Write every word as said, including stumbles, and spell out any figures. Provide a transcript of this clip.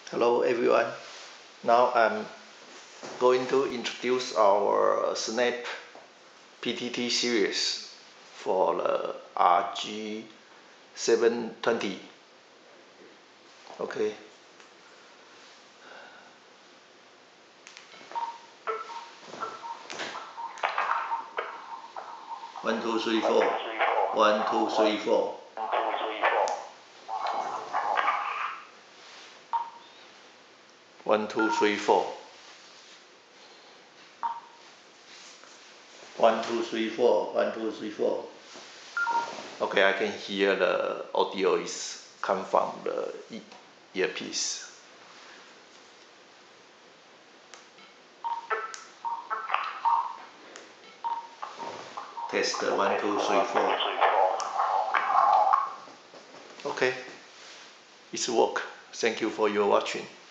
Hello everyone. Now I'm going to introduce our Snap P T T series for the R G seven twenty. Okay. One, two, three, four. One, two, three, four. One, two, three, four. One, two, three, four. One, two, three, four. Okay, I can hear the audio is come from the earpiece. Test one, two, three, four. Okay, it's work. Thank you for your watching.